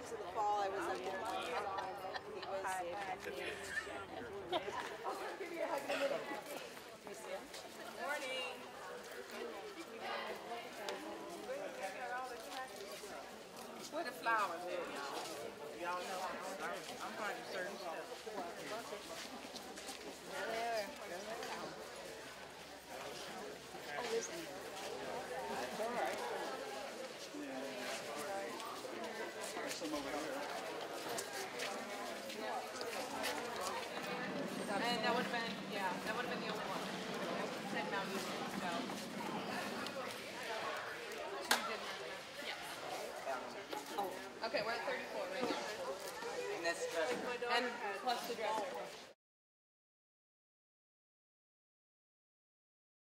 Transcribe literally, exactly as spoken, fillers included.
times in the fall I was up there. He was. I'll give you a hug in a minute. Morning. Where the flowers at, y'all? Y'all know I'm, I'm finding certain stuff. There they are. Oh, listen.